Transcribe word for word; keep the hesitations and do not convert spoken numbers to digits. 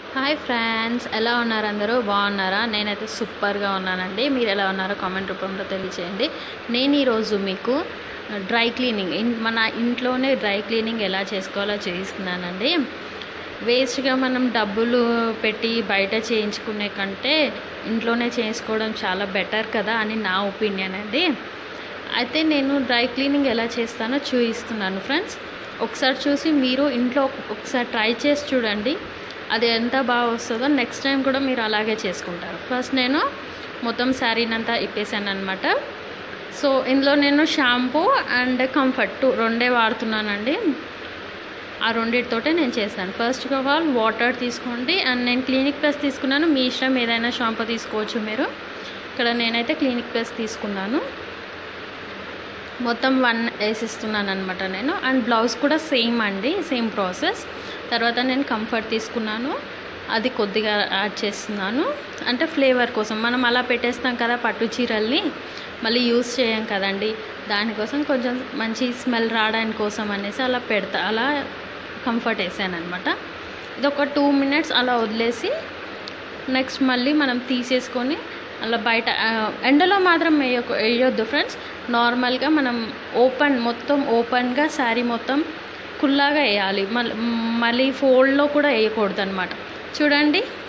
Hi friends, ఎలా ఉన్నారు? అందరూ బాగున్నారా? నేనైతే సూపర్గా ఉన్నానండి. మీరు ఎలా ఉన్నారో కామెంట్ రూపంలో తెలియచేయండి. నేను ఈరోజు మీకు డ్రై క్లీనింగ్ ఇన్ మన ఇంట్లోనే డ్రై క్లీనింగ్ ఎలా చేసుకోవాలో చేయిస్తున్నానండి. వేస్ట్గా మనం డబ్బులు పెట్టి బయట చేయించుకునే కంటే ఇంట్లోనే చేసుకోవడం చాలా బెటర్ కదా అని నా ఒపీనియన్ అండి. అయితే నేను డ్రై క్లీనింగ్ ఎలా చేస్తానో చూపిస్తున్నాను ఫ్రెండ్స్. ఒకసారి చూసి మీరు ఇంట్లో ఒకసారి ట్రై చేసి చూడండి. అది ఎంత బాగా వస్తుందో నెక్స్ట్ టైం కూడా మీరు అలాగే చేసుకుంటారు. ఫస్ట్ నేను మొత్తం శారీనంతా ఇప్పేసాను అనమాట. సో ఇందులో నేను షాంపూ అండ్ కంఫర్ట్ టూ రెండే వాడుతున్నానండి. ఆ రెండింటితోటే నేను చేస్తాను. ఫస్ట్ ఆఫ్ ఆల్ వాటర్ తీసుకోండి. అండ్ నేను క్లినిక్ ప్లస్ తీసుకున్నాను. మీ ఇష్టం ఏదైనా షాంపూ తీసుకోవచ్చు మీరు. ఇక్కడ నేనైతే క్లినిక్ ప్లస్ తీసుకున్నాను. మొత్తం వన్ వేసిస్తున్నాను అనమాట నేను. అండ్ బ్లౌజ్ కూడా సేమ్ అండి, సేమ్ ప్రాసెస్. తర్వాత నేను కంఫర్ట్ తీసుకున్నాను, అది కొద్దిగా యాడ్ చేస్తున్నాను. అంటే ఫ్లేవర్ కోసం మనం అలా పెట్టేస్తాం కదా పట్టు చీరల్ని, మళ్ళీ యూస్ చేయం కదండి, దానికోసం కొంచెం మంచి స్మెల్ రావడానికి కోసం అనేసి అలా పెడతా. అలా కంఫర్ట్ వేసాను అనమాట. ఇది ఒక టూ మినిట్స్ అలా వదిలేసి నెక్స్ట్ మళ్ళీ మనం తీసేసుకొని అలా బయట ఎండలో మాత్రం వేయ వేయొద్దు ఫ్రెండ్స్. నార్మల్గా మనం ఓపెన్ మొత్తం ఓపెన్గా శారీ మొత్తం కుల్లాగా వేయాలి. మళ్ళీ మళ్ళీ ఫోల్డ్లో కూడా వేయకూడదు అనమాట. చూడండి,